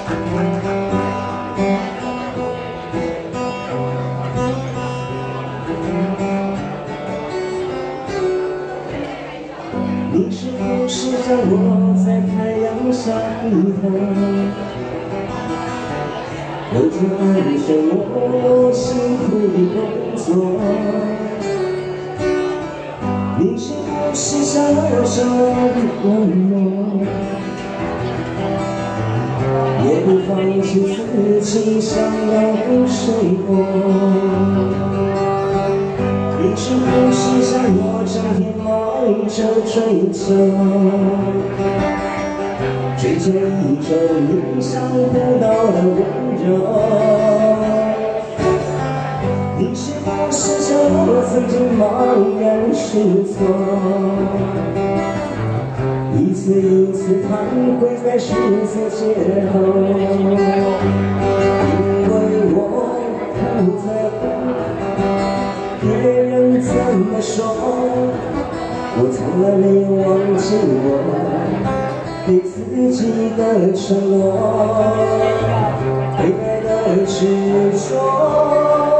你是不是像我在太阳下低头，有着安生我辛苦的工作？你是不是像我手的温柔，也不放弃自己想要的生活？你是不是像我整天忙着追求，追求一种意想不到的温柔？你是不是像我曾经茫然失措，一次一次徘徊在十字街头？因为我不在乎别人怎么说，我从来没有忘记我对自己的承诺，对爱的执着。